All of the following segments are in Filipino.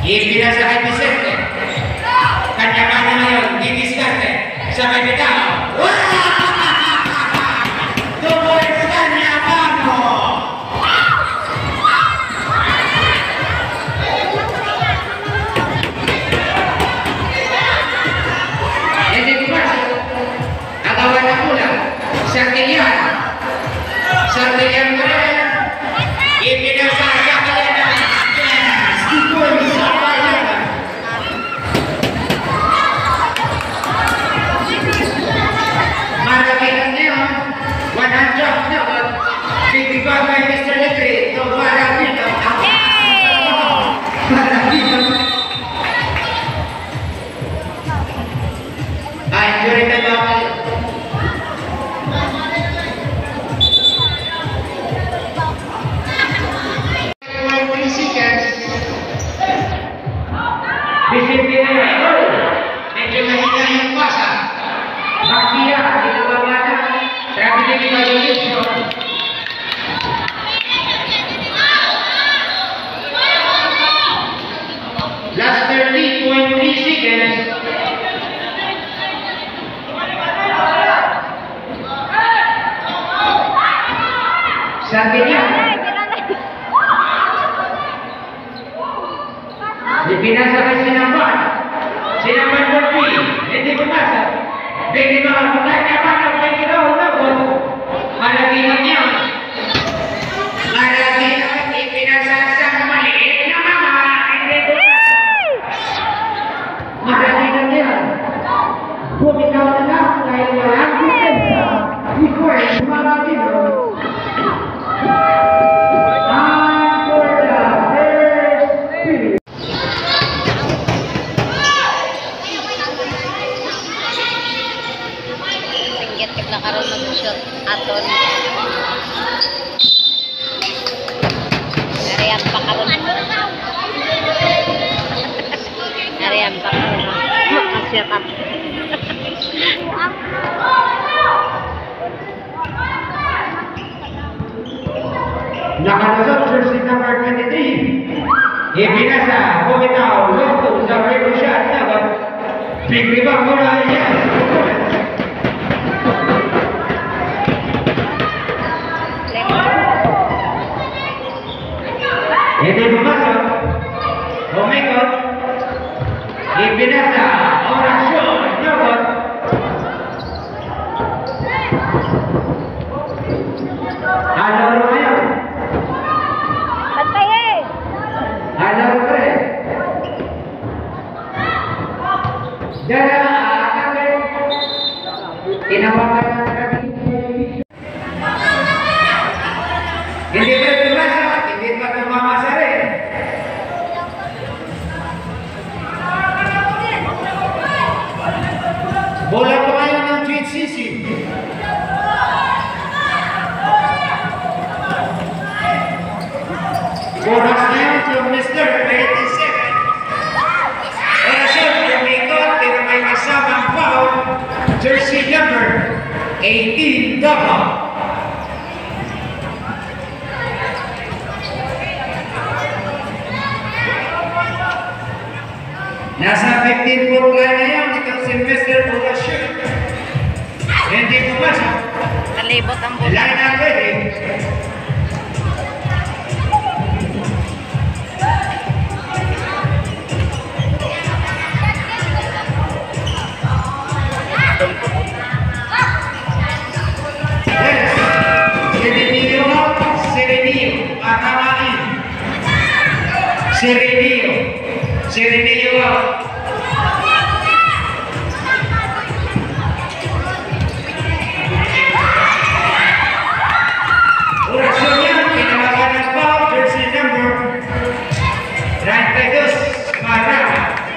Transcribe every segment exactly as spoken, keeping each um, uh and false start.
Ipinasa kay Vicente. Kanya-kanya ngayon, didiskarte sa may bitaw. Tuloy sa kanya mano. Hindi pumasok. Agawan na mula. Sardilian. Sardilian mo rin. Ipinasa sa kanya. Ipon sa kanya. Marakitan niyo. one hundred na. Bigibang kay Mister Legre. Ito marakitan. Marakitan. Ay, enjoy na ba kayo? Vicente na yun. Medyo mahina yung pasa. Makia, ginagawa na. Sabi din yung evaluation. Last thirty point three seconds. Sabi niya. Ipinasa kay Sinamban. Sinamban Murphy. Hindi pumasa. Hindi mga pagkakapan ang ginawa na po. Malakihan niya. Malakihan. Ipinasa sa maliit na mama. Hindi pumasa. Malakihan niya. Bumitaw na lang dahil walang kumpensa. Ikoy, malakihan. Nakaroon mag-shot aton. Nariyan pa karoon. Nariyan pa karoon. Mag-shot up. Nakalusot jersey number twenty-three. Ipinasa, bumitaw, luto sa free shot. Big rebound mula yan. Hindi pumasok. Umikot. Ipinasa. Orasyon. Nabot. Halo ngayon. Pantay eh. Halo pre. Dara. Akakay. Tinawakan na kami. Hindi ba pumasok? Hindi ba tumamasa rin? Bola pa kayo ng Tweet Sisi. Oras na yun from Mister eighty-seven. Orasyon, lumikot, tinamay kasamang foul. Jersey number eighteen, Davao. Nasa fifteen foot line na yan, itong si Mister Orasyon. Hindi pumasok. Nalibot ang bola. Line up ready. Yes. Sirinio, Sirinio, Akamain. Sirinio. Sirinio out. Orasyon yan, kinalaban ng foul, jersey number ninety-two, Marama.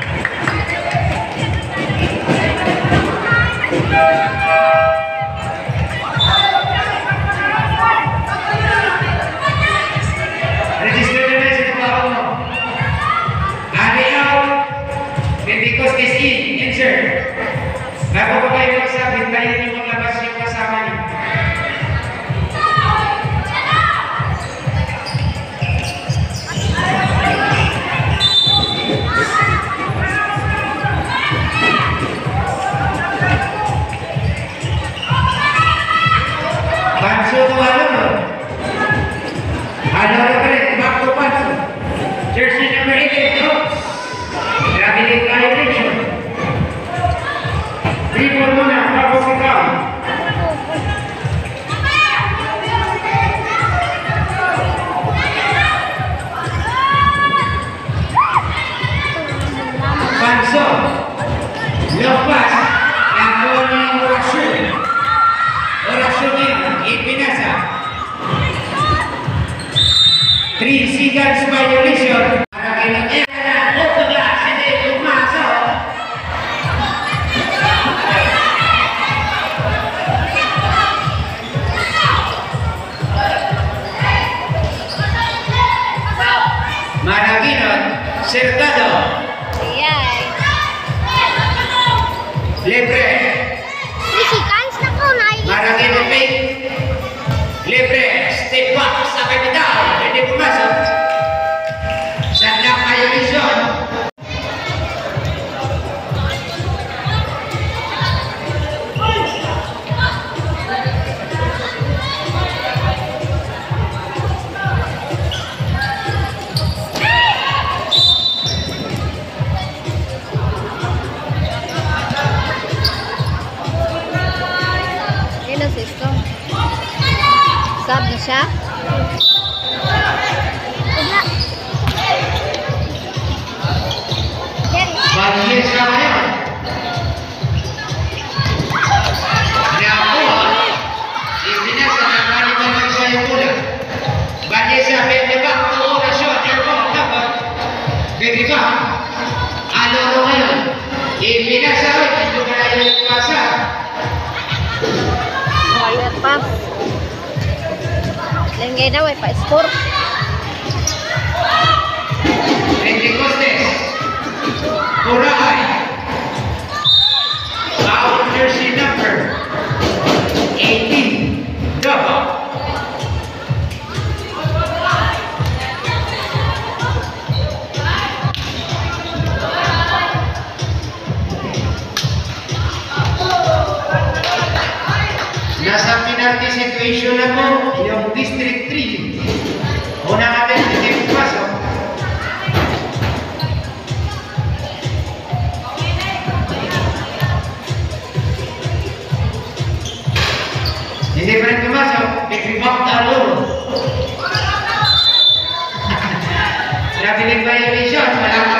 Register na na sa foul mo. Ani out, because this in, insert. Bago pa kayo magsabi, tayo yung maglabas yung kasama niyo. Maraguinot, Cercado, Iyay. Libre, Mexicanos na ko na. Maraguinot Pink, Libre, step back sa kapital, hindi pumasok. Sandang kayo Luzon. Ilan sisto? Sab na siya? Bagian sa ngayon. Nakuha. Ibinasa ng kanilang magsaya mula. Bagian sa pende-back to orasyon. Airport dapat. Pende-back. Aloro ngayon. Ibinasa rin. Ito ka na yung iwasa. Quiet pa. Lenggay daw ay pa-score. Pentecostes. Boracay. Our jersey number eighteen. Double. Nasa penalty situation na po yung District three. Una natin hindi pasok. Hindi pa rin pumasok, nag-rebound na aloro. Grabe ng violation, walang